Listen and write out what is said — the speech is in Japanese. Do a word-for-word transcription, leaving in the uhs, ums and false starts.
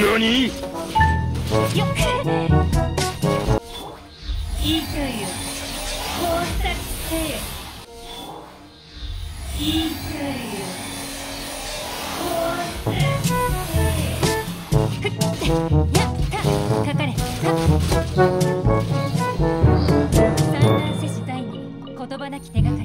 何？よっ。 いいとよ。工作せよ。いいとよ。工作せよ。やったかかれ。三段施主第二言葉なき手がかり。